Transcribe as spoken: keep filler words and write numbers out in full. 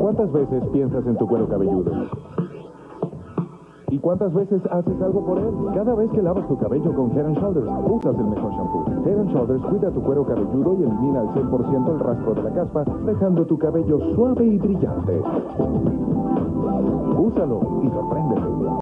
¿Cuántas veces piensas en tu cuero cabelludo? ¿Y cuántas veces haces algo por él? Cada vez que lavas tu cabello con Head and Shoulders, usas el mejor shampoo. Head and Shoulders cuida tu cuero cabelludo y elimina al cien por ciento el rastro de la caspa, dejando tu cabello suave y brillante. Úsalo y sorpréndete.